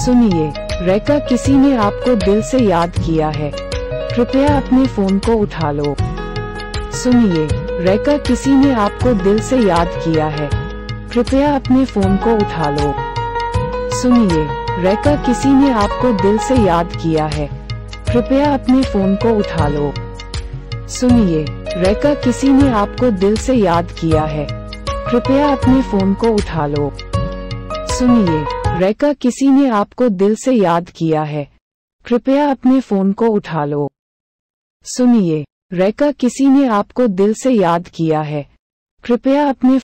सुनिए, रेखा, किसी ने आपको दिल से याद किया है, कृपया अपने फोन को उठा लो। सुनिए, रेखा, किसी ने आपको दिल से याद किया है, कृपया अपने फोन को उठा लो। सुनिए, रेखा, किसी ने आपको दिल से याद किया है, कृपया अपने फोन को उठा लो। सुनिए, रेखा, किसी ने आपको दिल से याद किया है, कृपया अपने फोन को उठा लो। सुनिए, रेखा, किसी ने आपको दिल से याद किया है, कृपया अपने फोन को उठा लो। सुनिए, रेखा, किसी ने आपको दिल से याद किया है, कृपया अपने